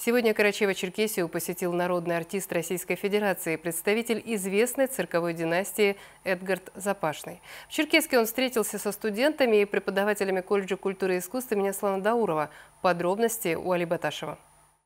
Сегодня Карачаево-Черкесию посетил народный артист Российской Федерации, представитель известной цирковой династии Эдгард Запашный. В Черкесске он встретился со студентами и преподавателями колледжа культуры и искусств имени Аслана Даурова. Подробности у Али Баташева.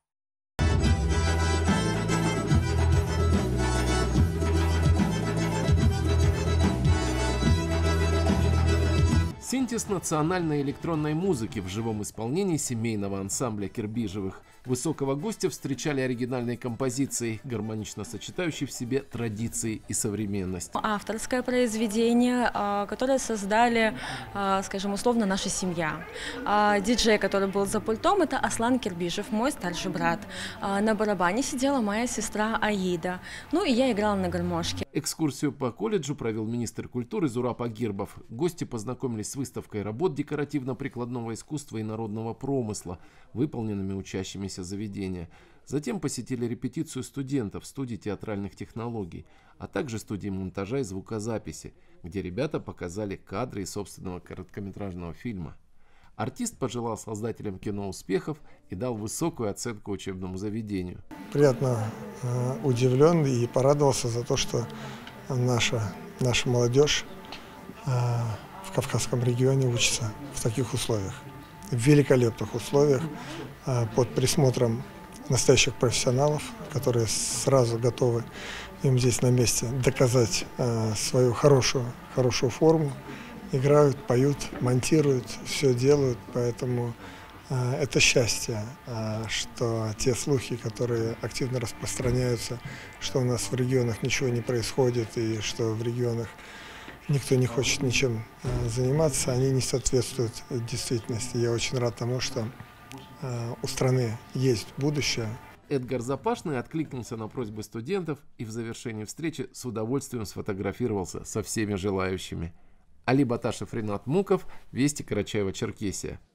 Синтез национальной электронной музыки в живом исполнении семейного ансамбля Кирбижевых. Высокого гостя встречали оригинальной композицией, гармонично сочетающей в себе традиции и современность. Авторское произведение, которое создали, скажем, условно, наша семья. Диджей, который был за пультом, это Аслан Кирбижев, мой старший брат. На барабане сидела моя сестра Аида. Ну и я играла на гармошке. Экскурсию по колледжу провел министр культуры Зураб Агирбов. Гости познакомились с выставкой работ декоративно-прикладного искусства и народного промысла, выполненными учащимися заведения. Затем посетили репетицию студентов студии театральных технологий, а также студии монтажа и звукозаписи, где ребята показали кадры из собственного короткометражного фильма. Артист пожелал создателям кино успехов и дал высокую оценку учебному заведению. Приятно удивлен и порадовался за то, что наша молодежь в Кавказском регионе учится в таких условиях, в великолепных условиях, под присмотром настоящих профессионалов, которые сразу готовы им здесь на месте доказать свою хорошую форму. Играют, поют, монтируют, все делают, поэтому это счастье, что те слухи, которые активно распространяются, что у нас в регионах ничего не происходит и что в регионах никто не хочет ничем заниматься, они не соответствуют действительности. Я очень рад тому, что у страны есть будущее. Эдгард Запашный откликнулся на просьбы студентов и в завершении встречи с удовольствием сфотографировался со всеми желающими. Али Баташев, Ренат Муков, Вести, Карачаево-Черкесия.